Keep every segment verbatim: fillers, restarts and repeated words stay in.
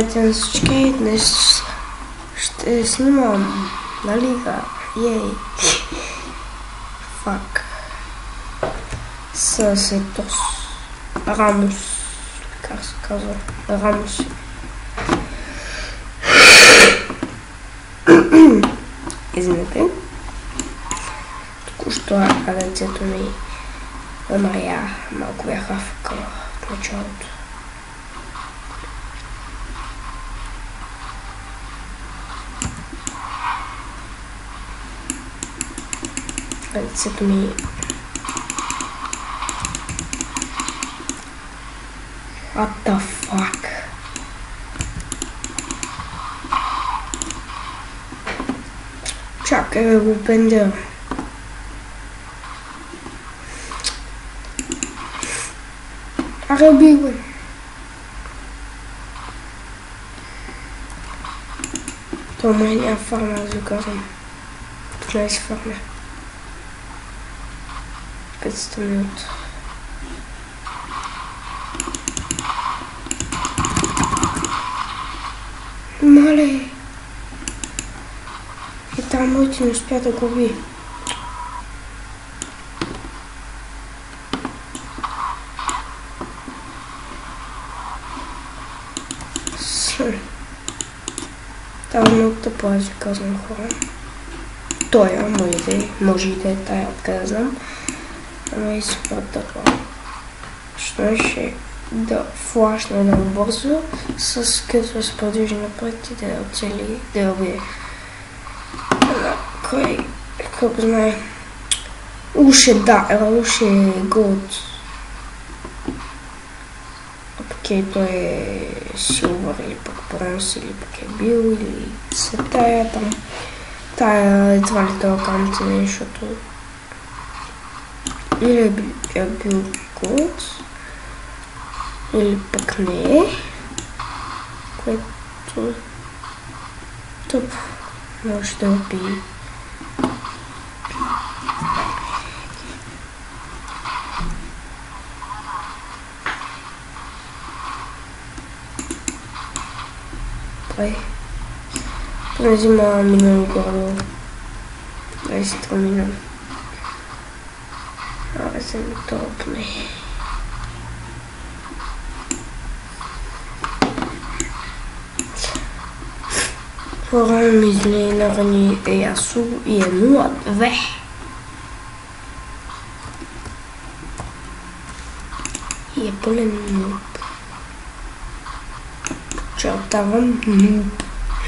Здравейте на всички, днес ще снимам на лига, ей, фак, с Етос, Рамос, как се казва, Рамос. Извинете, току-що радиацията ми намаля, малко бях афъкала в началото. Радиацията ми What the fuck? Чакай да го пендя. Аре, убий го. То май няма фарма, аз ви казвам. петнайсет фарма. петстотин минути. Мале! И там моите не успя да го уби. Това е много тъпо, аз ви казвам, хора. Той е, ама иде, може и да е тая, откъде знам. Ама и супер тъпо. Що ще да флашне много бързо, с като се продължи напред и да я оцели, да я убие. Кой, колко знае, уж е да, уж е голд. А пък е той е силвър или пък бронз, или пък е бил, или се тая там. Тая едва ли това камъци, защото или е бил голд, или пък не е, което тъп може да убие. Пай. Взима милион горе. двайсет милиона. Абе се ми топне. Хора ми зле нарани Ясу и е нула две. И е пълен нуб. Чертавам нуб.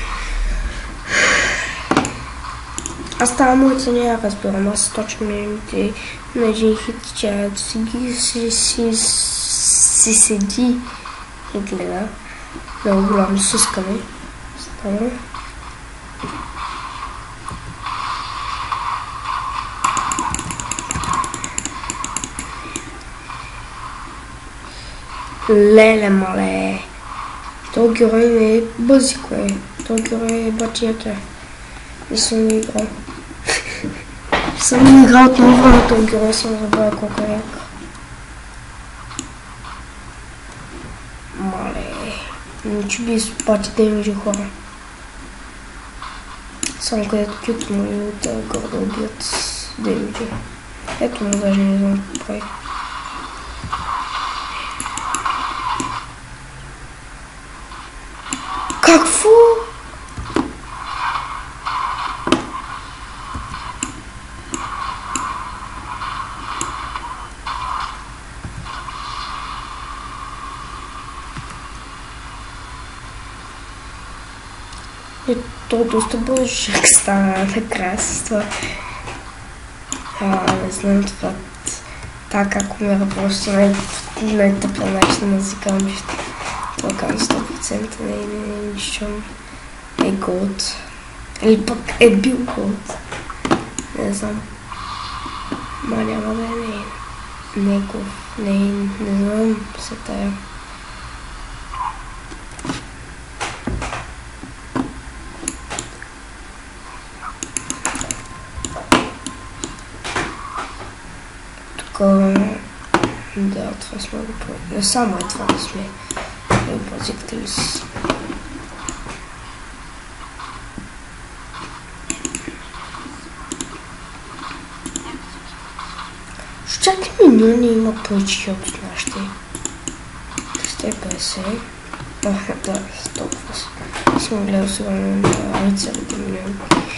Аз това моите не я разбирам, аз точно минути на един хит, че си ги си си седи и гледа. Много голямо сискане. Става. Леле, мале. Този герой не е бъзико е. Този герой е батията. Не съм не играл. Съм не играл отново на този герой, съм забравя колко е яка. Мале. Ниче би изпати демиджи хора. Само където кют му и от горе да убият демиджи. Ето му даже не знам какво прави. Какво? И то доста бължик стана накрая с това. А, не знам това. Така как умира просто най-тъпля начин на зикамбища. Това казвам сто процента не е нищо. Е голд. Или пък е бил голд. Не знам. Ма няма да е не е. Негов. Не, не знам се тая. Тук Да, това сме го правили. Само е това да сме го позиктали с Чакай миньони има повече от нашите. сто и петдесет. Ах, да, толкова съм гледал сега на рицарите миньони.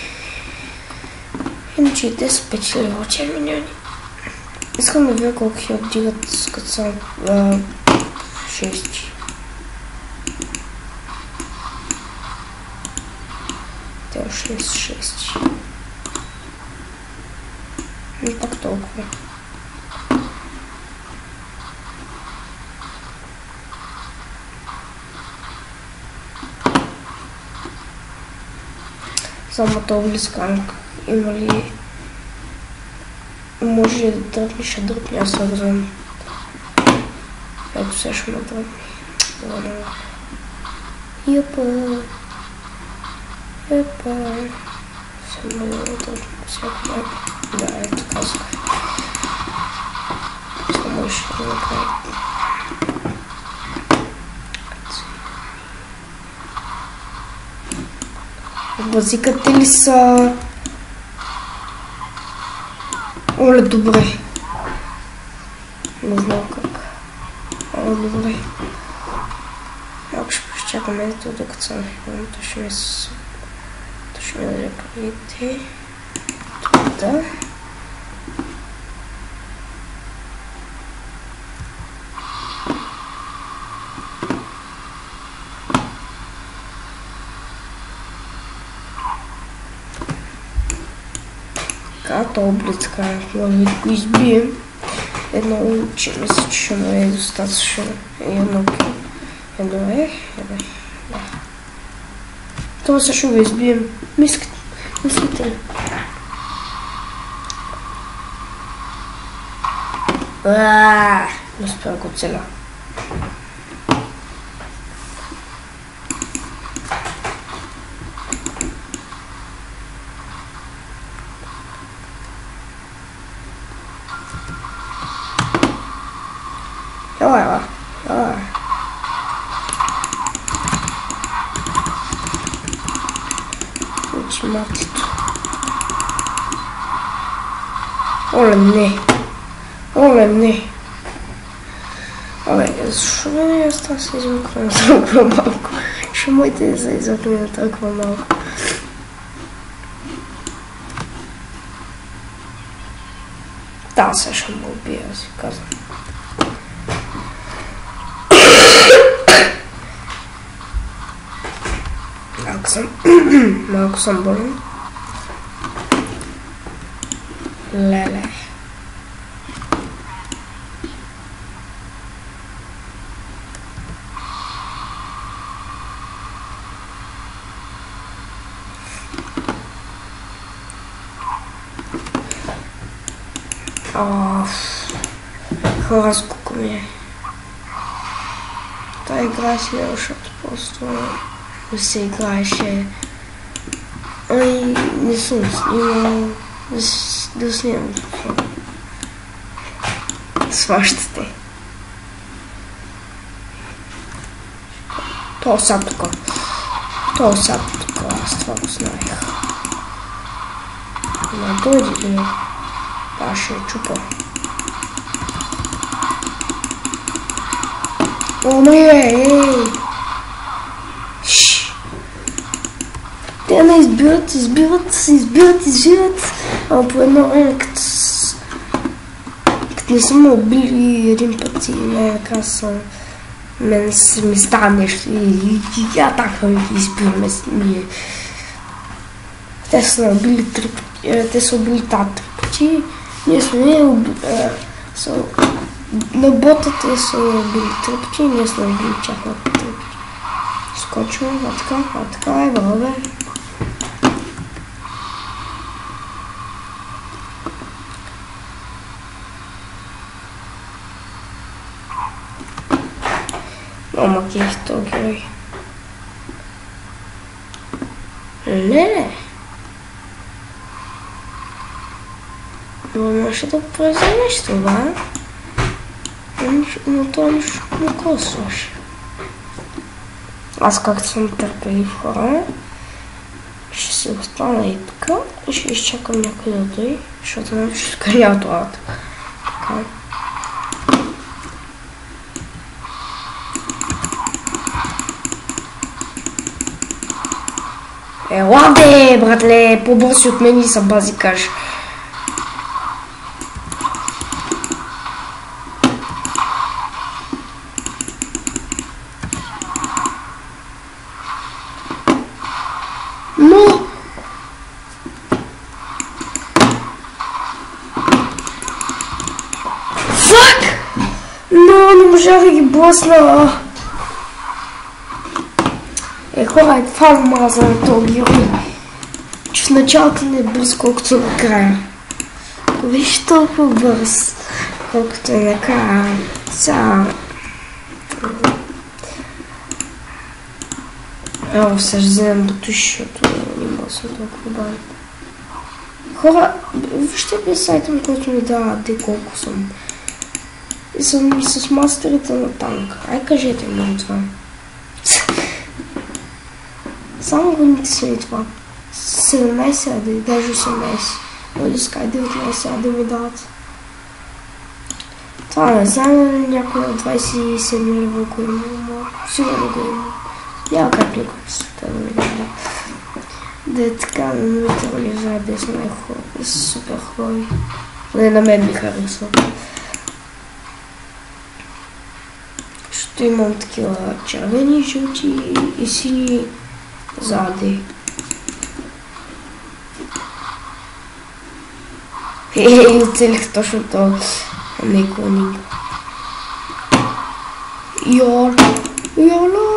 Иначе и те са печели очи миньони. Искам да видя колко хил дигат като са шести. Те шест шести. И пак толкова. Само то близканк. Има ли... Може ли да дръпни, ще дръпни, аз се знам. Ето сега ще ме дръпни. Йопа. Йопа. Само да дръпни всяко малко. Да, ето казах. Само ще да направя. Базикате ли са? Оле, добре. Не знам как. Оле, добре. Малко ще изчакаме ето, докато съм филм. То ще ми се... То ще ми даде парите. Това. То близка, може да го избием. Едно учи, мисля, че ще му е достатъчно. Едно едно е, едно е, да. Това също го избием. Мислите, мислите ли? Аааа, не успях го целя. Ела, ела, ела. Учи матито. Оле, не. Оле, не. Абе, защо не аз това се измъкна на толкова малко? Шумойте да се измъкне на толкова малко. Да, сега ще му убия, си казвам. Малко съм... Малко съм болен. Леле. Оф. Хора, сколько ми е. Та игра си е, защото просто... Да се играеше. Ай, не съм снимал. Да снимам. Сващате. То са тука. То са тука. Аз това го знаех. Не дойде ли? Па ще чупа. О, не, ей! Те не избират, избират, се избират, избират. Ама по едно време, като, като не са ме убили един път и най-накрая са... Мен се ми става нещо и я така ми избираме ние. Те са убили три пъти, те са убили тази три пъти. Ние сме убили... На бота те са убили три пъти и ние сме убили тяхната три пъти. Скочвам, а така, а така е, бабе. Ама ких то герой. Не. Но може да произведеш това. Но то нищо не косваш. Аз както съм търпелив хора, ще се остана и така и ще изчакам някой да дойде, защото не ще скаля това. Okay. Ела бе, братле, по-бързи от мен и са базикаш. Но! Фак! Но, не можа да ги блъсна. Е, хора, е това омраза на този герой. Че в началото не е бърз, колкото накрая. Ако виж толкова бърз, колкото е накрая. Сега... Ево, сега ще вземем бутуши, защото не мога да съм толкова бавен. Хора, вижте би сайта ми, който ми дава де колко съм. И съм и с мастерите на танк. Ай, кажете ми това. Само годините са и това. седемнайсет ади, даже осемнайсет. Или скай деветнайсет ади ми дават. Това не знам, някой на двайсет и седми левел, кой има, но сигурно го има. Няма как ли го света да ми дава. Да е така, на новите реализации са най-хубави, са супер хубави. Не, на мен ми харесва. Защото имам такива червени, жълти и сини зади. И оцелих точно това неклонинг. Йор, йола.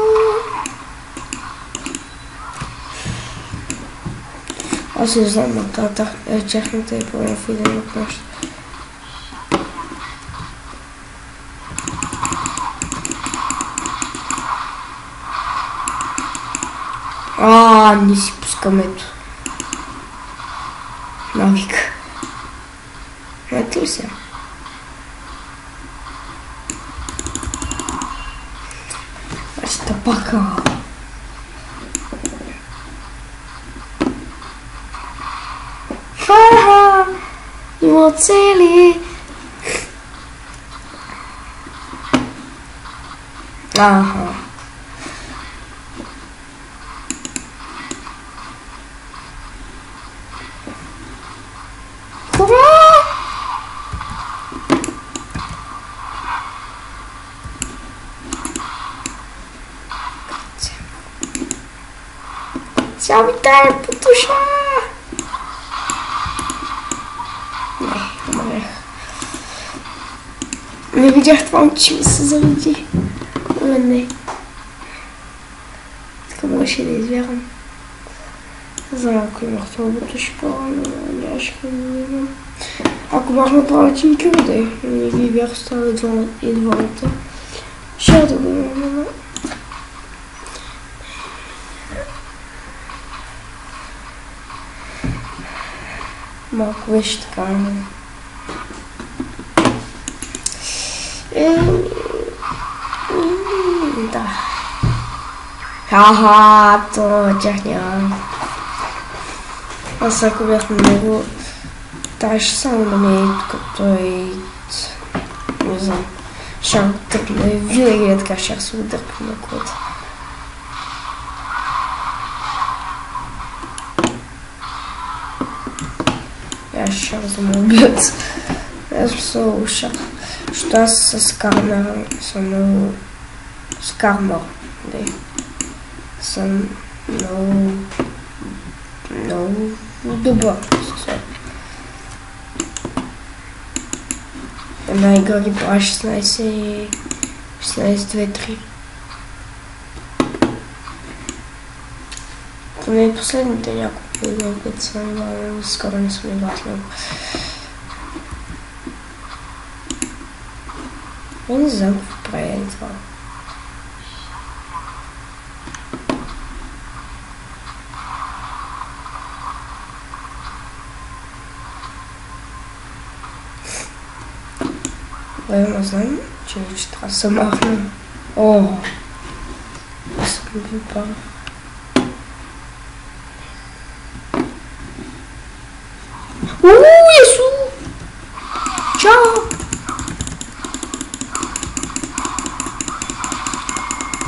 Аз не знам нататък, е чехната и поема в един от нощ. Ааа, не си пускам ето. Навик. Ето ли сега? Баща пака. Ха-ха! Има цели! Аха. Тя ми тая потуша! Не, умрех. Не видях това, че ми се заради. Но не. Така можеше да извярвам. Не знам, ако имах това потуши по-рано, нямаше да го имам. Ако бяхме повече кюрде, не ги бях оставили и двамата, ще да го имам. Малко беше така. Да. Ха-ха, то тях няма. Аз ако бях на него, трябваше само да ме е тук той... Не знам. Ще го търпна. Винаги е така, ще се го дърпна на колата. Аз ще да ме убият. Аз съм много шах. Защото аз с кармер съм много... С кармер. Съм много... Много добър. Една игра ги правя шестнайсет и... шестнайсет две три. Поне последните няколко игри, които съм имал, скоро не съм играл с него. Я не знам какво прави това. Бе, не знам, че вече трябва да се махна. О! Аз съм випал. Ууу, Ису! Чао!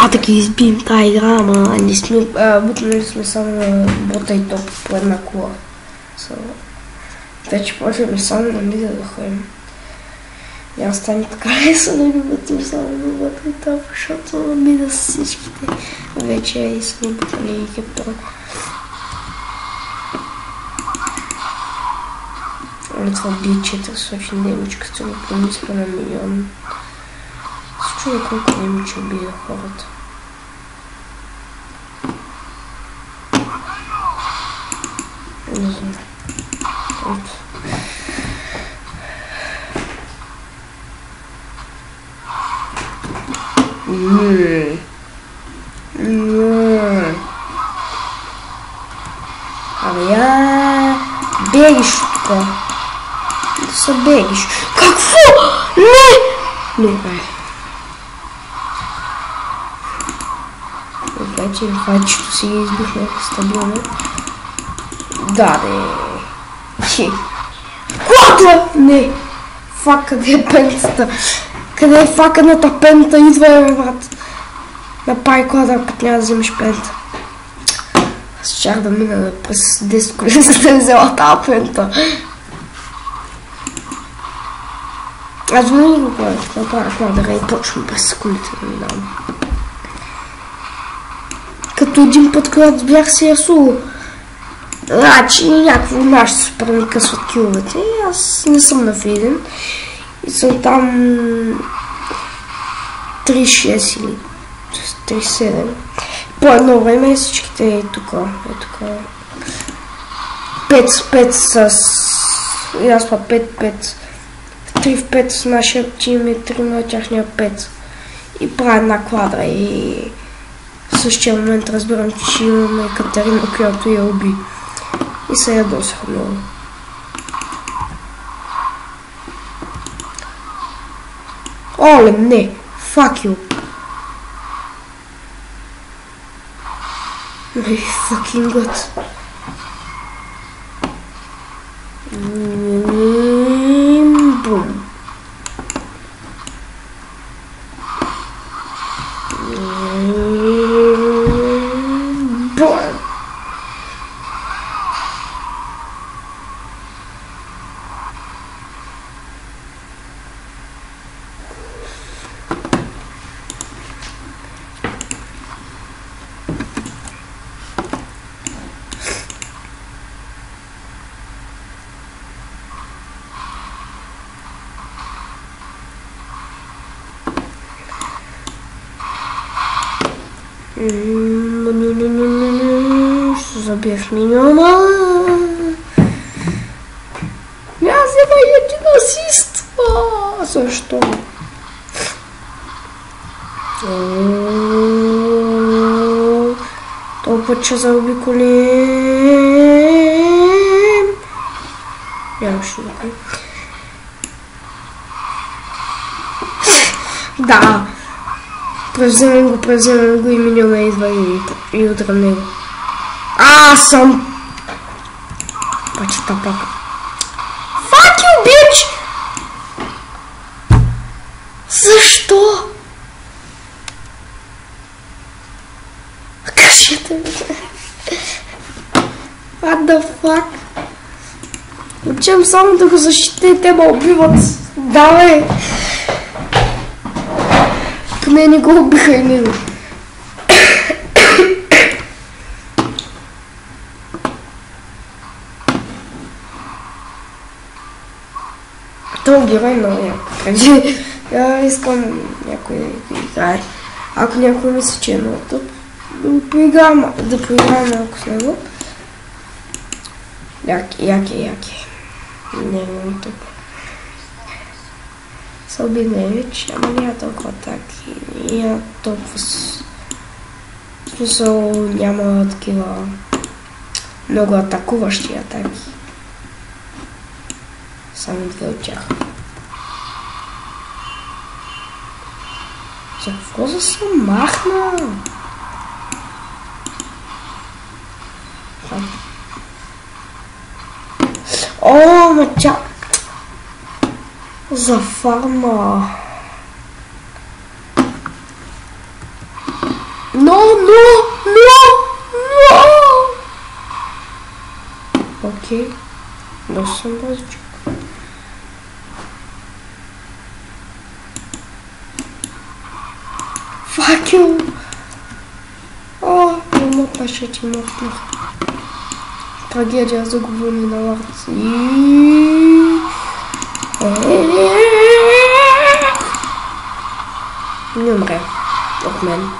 А, да ги избием тази игра, ама не сме, бутнали сме само на бота и топ по една кола. So, вече можем само на мида да ходим. Няма стане така лесно да ги бутим само на бота и топ, защото на мида с всичките вече и сме бутнали и кептора. Але това бие четиристотин демичка, като го помиспа на милион. С чува колко демича бие хората. Не знам. Ето. Ммм. Ммм. Абе я... Бегиш тука. Да се бегиш. Какво? Не! Не, бе. Вече файчето си избихме стабилно. Да, бе. Кладла! Не! Фак, къде е пентата? Къде е факаната пента? Идва е, брат. Напай кладър, път няма да вземеш пента. Аз чах да мина през десет колени, за да взела тази пента. Аз винаги го правя, направя кладъра и точно през секундите да минавам. Като един път, когато бях си ясул. Значи някакво наши супер ми късват киловете и аз не съм на Фиден. И съм там три шест или три седем. По едно време всичките е тук. Е тук. пет с пет с... И аз па пет пет. три в пет с нашия тим и три на тяхния пет. И правя една квадра и... В същия момент разбирам, че имаме Катерина, която я уби. И се ядосах много. Оле, не! Fuck you! My fucking god! Бум! Ще забиеш миньона. Аз взема един асист. Защо? Толкова че заобиколим. Нямаше никой. Да. Превземем го, превземем го и миньона идва и, и удрям него. А, съм... Пачета пака. Fuck you, bitch! Защо? Кажете ми. What the fuck? Учим само да го защитя и те ме убиват. Давай! Поне не го убиха и него. Това герой много яко. Преди искам някой да играе. Ако някой мисли, че е много тъп, да го поиграм, да поиграм малко с него. Яки, яки, яки. Не е много тъп. Сълби Невич, ама няма толкова атаки, няма толкова... В смисъл няма такива много атакуващи атаки. Само две от тях. За какво за се махна? О, ма чак! За фарма. Но, но, но, но! Окей. Доста съм бързичък. Факел! О, не мога паше, че мъртнах. Трагедия за говорни на ларци. Не умре от мен.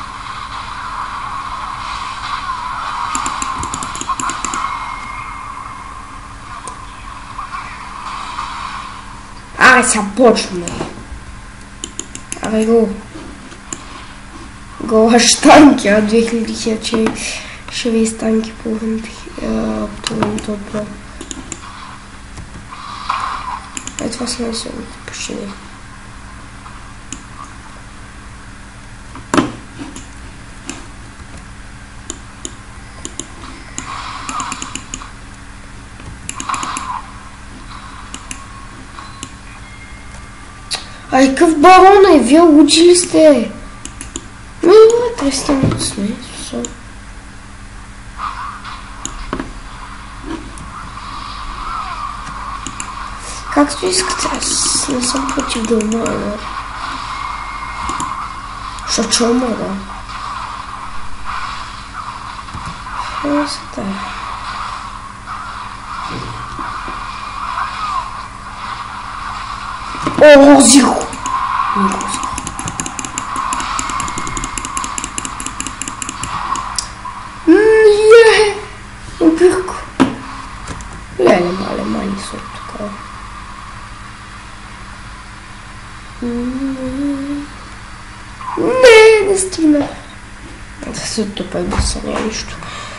Аре, сега почваме. Аре, го. Гола штанки, а две хиляди хиляди ще ви станки половин топло. Е, това са най-силните почти. Ай, какъв барон е? Вие учили сте? Не, не, триста минути сме. Както искате, аз не съм против да умра. Що че умра? Що се тая? О, зихо! Не! Убих го! Леле, мале, мани са тук. Не, не стигна. Да се тупа и да са няма нищо.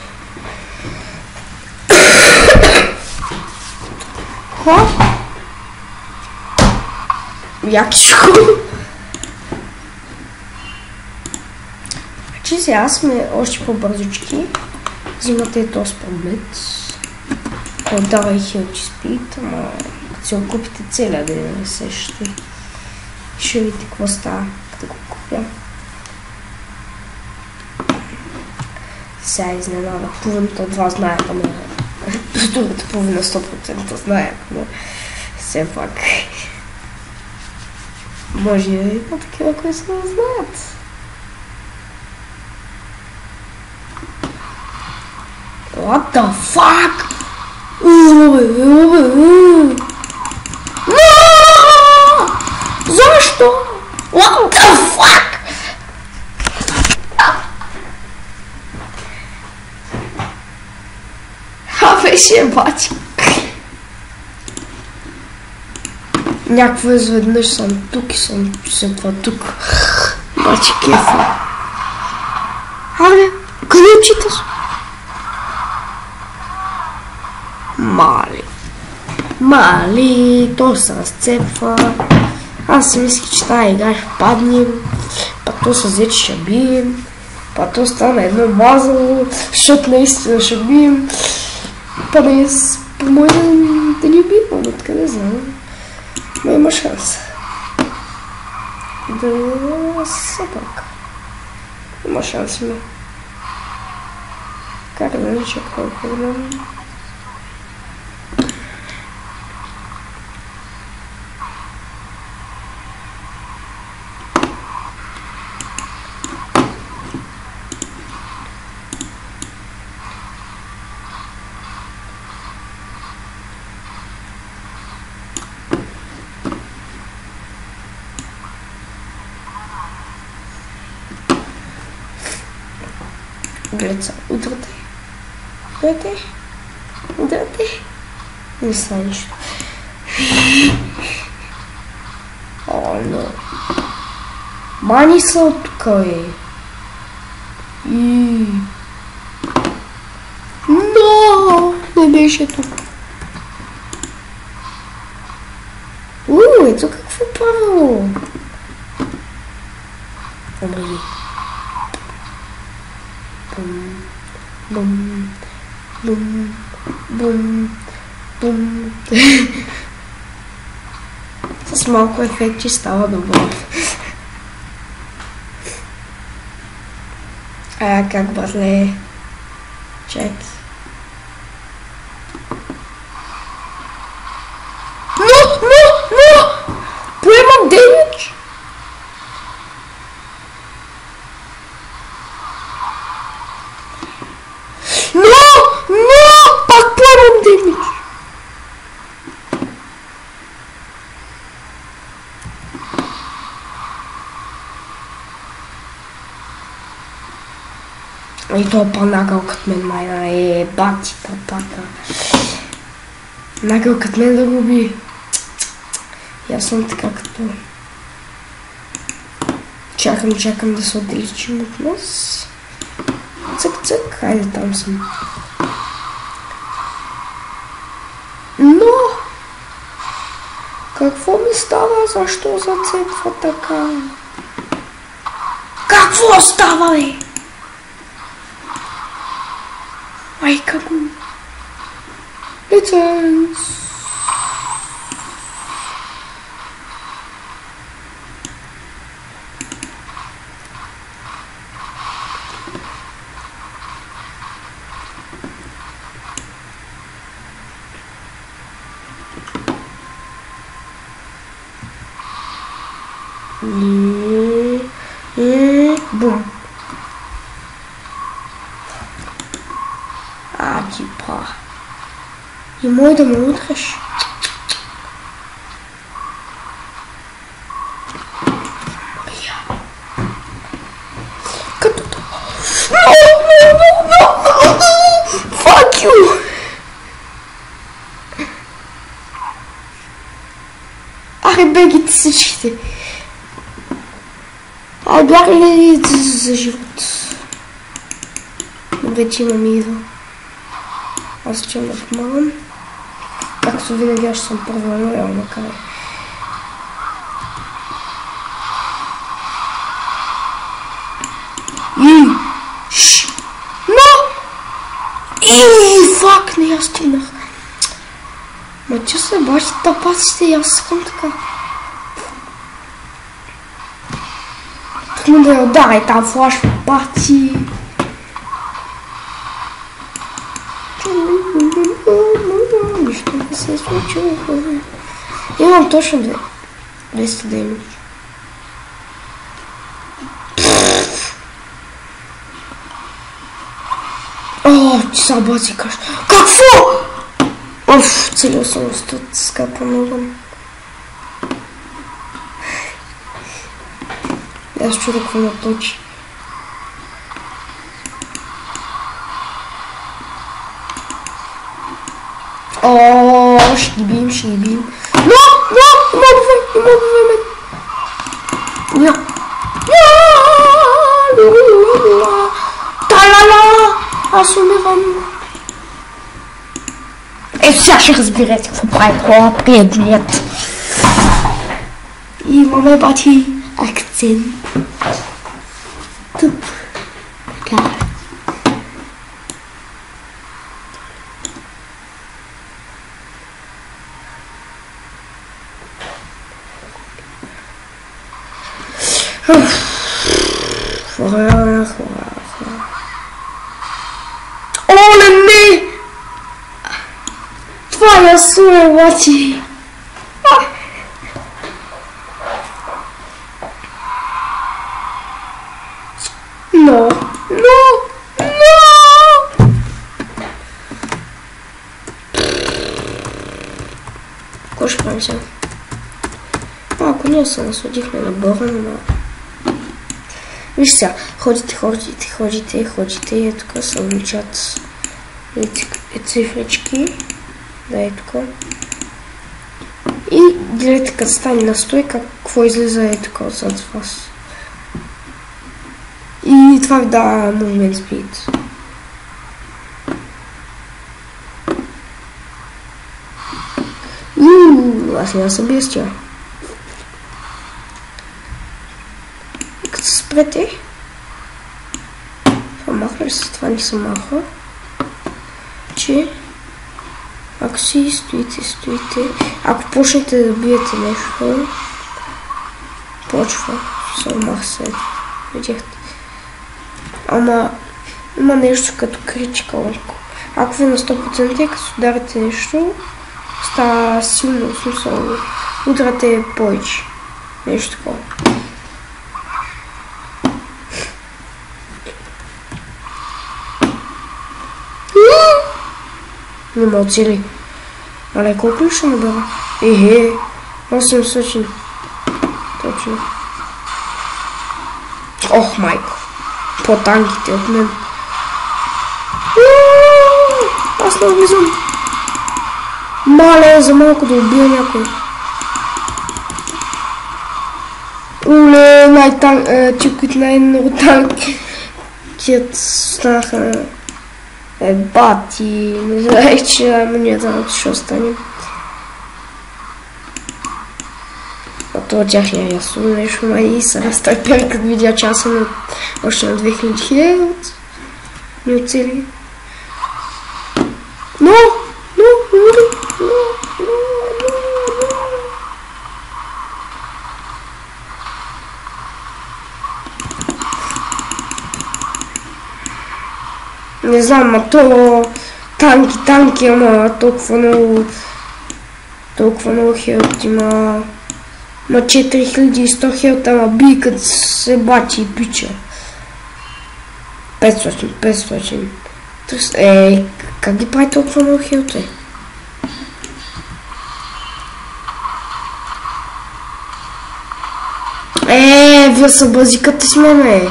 Ха? Якичко. Значи сега сме още по-бързички. Взимате този предмет. Отдавай хилчи спит, ама като си го купите целия да не се ще. Ще видите какво става, като го купя. Сега изненада. Половината от вас знаят, ама другата половина сто процента знаят, но все пак. Може и да има такива, които се не знаят. What the fuck? Защо? What the fuck? Абе, ще бачи. Някакво изведнъж съм тук и съм след това тук. Бачи кефа. Абе, къде учиташ? Мали. Мали, то се разцепва. Аз си мислих, че тази игра ще паднем. Па то се взе, че ще бием. Па то стана едно мазало, защото наистина ще бием. Па днес, по-моя да ни бием, но откъде знам. Но има шанс. Да се пак. Има шанс има. Как да не чакам проблем? Глеца, удрате. Удрате. Удрате. Не става нищо. О, но. Мани са от тук, бе. И... Но! Не беше тук. Уу, ето какво правило. Умри. Бум, бум, бум, бум, бум. С малко ефекти става добро. А как братле? Чек. Но, но, но! Поемам демидж! Но, но! Пак поемам демидж! И то по-нагъл кът мен, майна, е, бати, папака. Нагъл кът мен да го би. И аз съм така като... Чакам, чакам да се отличим от нас. Цък, цък, хайде там съм. Но... Какво ми става? Защо зацепва така? Какво става, бе? Майка му. Лиценз. И... И... Бум. А, типа. И мой да ме удреш. Като... No, no, no, no, no. Fuck you. Аре, бегите всичките. Ай, бях ли за живот? Вече имам идва. Аз ще да помагам. Както винаги аз съм първа лоял, макар. И... Шш! Но! И... Фак, не я стигнах. Ма че се бачи тапаците и аз искам така. Такмо да я ударай там флаш бати. Нищо не се е случило. Имам точно двеста демидж. О, че са бази каш. Какво? Оф, целият съм от скапа много. Аз чудя какво наточи. О, ще ги бием, ще ги бием. Но, но, има обвай, има обвай мен. Ня. Ня. Та-ла-ла. Аз умирам. Е, сега ще разберете какво прави това приятелят. И имаме бати акцент. Тъп. Така. Хора, хора, хора. Оле, не! Това е Ясуе, бати. Но, но, но! Какво ще правим сега? Ако ние се насладихме на Боран, но... Виж сега, ходите, ходите, ходите, ходите и е тук се увеличат цифрички. Да, е тук. И гледайте, като стане на сто, какво излиза е тук отзад вас. И това ви дава movement speed. Ууу, аз няма се бия с тя. Като се спрете, това махна ли се, това не се маха, че ако си стоите, стоите, ако почнете да биете нещо, почва, се мах се, видяхте. Ама има нещо като кричка. Ако ви на сто процента, като ударите нещо, става силно, в смисъл, удрате повече. Нещо такова. Не ме оцели. Але колко ли ще набера? Ехе, осемстотин. Точно. Ох, майко. По-танките от мен. Аз не влизам. Мале, за малко да убия някой. Оле, най-танк... Ти, които най-много танки. Кият станаха... Е, бати, не знаех, че амунията ще остане. А това тях не е ясно нещо, май и сега стърпях, като видя, че аз съм още на две хиляди не оцели. Но, но, но, но, но, не знам, а то танки, танки, ама толкова много, толкова много хелт има, ма четири хиляди и сто хелт, ама би като се бачи и пича. петстотин, петстотин. Е, как ги прави толкова много хелт, е? Е, вие са базиката с мен, е.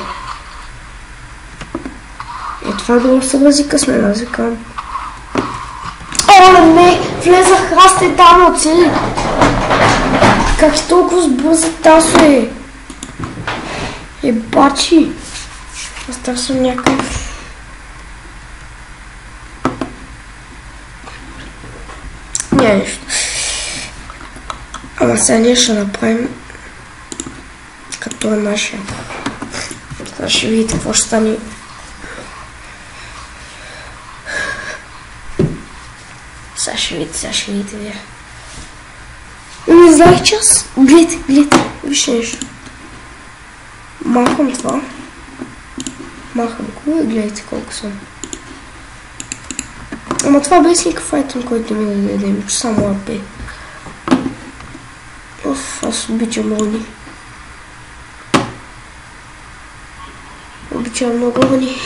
Е, това долу са базика с мен, аз викам. О, не, влезах раста там оцели. Как е толкова сбърза тасо, е? Е, бачи. Аз търсам някакъв... Няма нещо. Ама сега ние ще направим като е нашия. Сега ще видите какво ще стане. Сега ще видите, сега ще видите вие. Не знаех, че аз... Гледайте, гледайте, виж нещо. Махам това. Махам го и гледайте колко съм. Ама това без никакъв айтем, който ми да дадем, че само АП. Оф, аз обичам рони. Обичам много рони.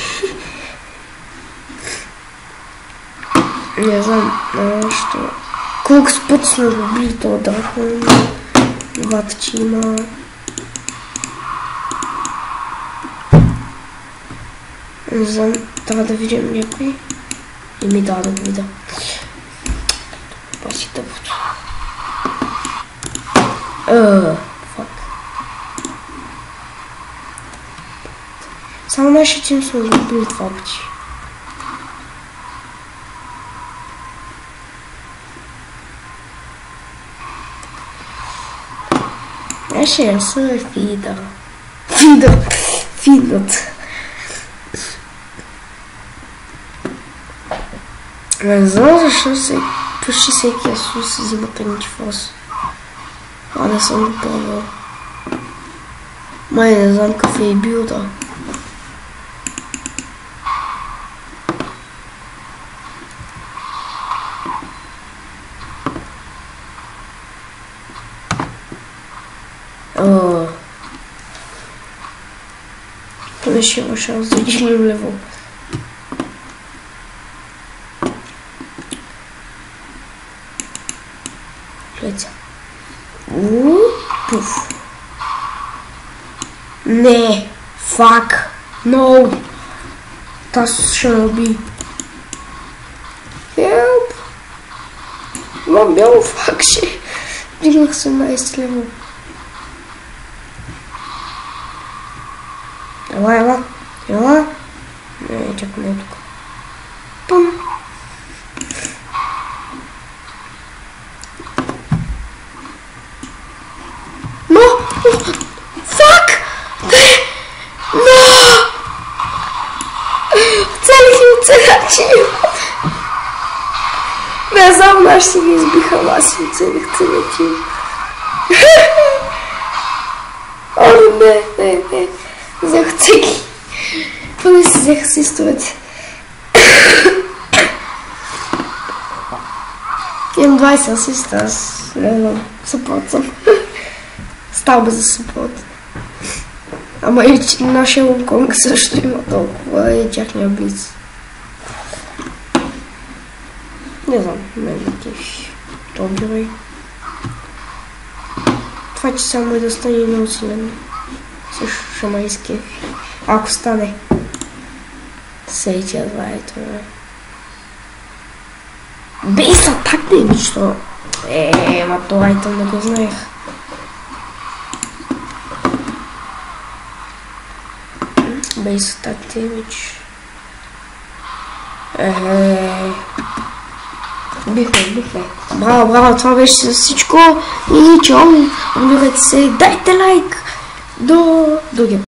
Не знам, нещо. Колко с път сме го били това дракон. Двата, че има. Не знам, трябва да видим някой. И ми дава да го видя. Паси тъпото. Аааа, фак. Само нашия тим сме го били това пъти. Нашия са е фидър. Фидър. Фидът. Не знам защо се почти всеки Асус взима Пентифос. А не съм го пробвал. Май не знам какъв е билда. Поне ще има шанс да дигнем лево. Гледайте. Ууу, пуф. Не, фак, ноу. Таз ще ме уби. Хелп. Имам бяло фак, ще. Дигнах седемнайсет лево. Ела, ела, ела. Не, чак не е тук. Пум. Но! Фак! Но! Оцелих и оцелячи! Не знам, наш си ги избиха, аз си оцелих целячи. О, не, не, не. Взех цеки. Поне взех асистовете. Имам двайсет асиста, аз не знам, съпорт съм. Стал бе за съпорт. Ама и нашия Лонконг също има толкова и тяхния близ. Не знам, мен не кефи. То герой. Това, че само и да стане много силен. Също ще ма изкефи. Ако стане. Сейтия два е това. Бейс атак да е що? Еее, ма това айтъм не го знаех. Бейс атак демидж. Еее. Бихме, бихме. Браво, браво, това беше всичко. И чао, умирайте се, дайте лайк. До другия.